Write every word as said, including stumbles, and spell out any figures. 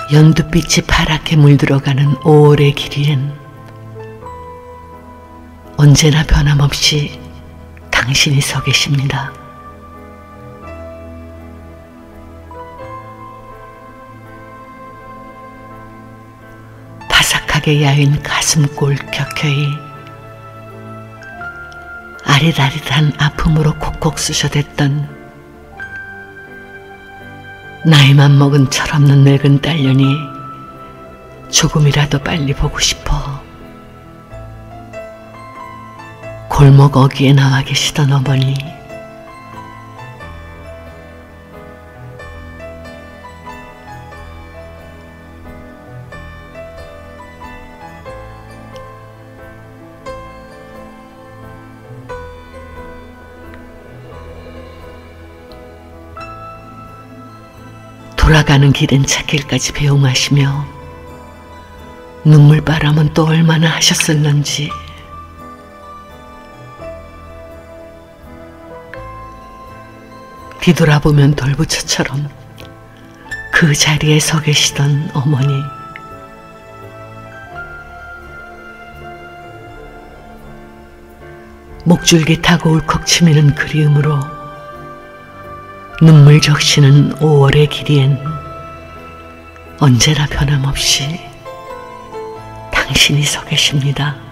연두빛이 파랗게 물들어가는 오월의 길이엔 언제나 변함없이 당신이 서 계십니다. 바삭하게 야윈 가슴골 격혀이 아리라리한 아픔으로 콕콕 쑤셔댔던 나이만 먹은 철없는 늙은 딸년이 조금이라도 빨리 보고 싶어 골목 어귀에 나와 계시던 어머니, 돌아가는 길은 찾길까지 배웅하시며 눈물바람은 또 얼마나 하셨을런지 뒤돌아보면 돌부처처럼 그 자리에 서 계시던 어머니, 목줄기 타고 울컥 치미는 그리움으로 눈물 적시는 오월의 길이엔 언제나 변함없이 당신이 서 계십니다.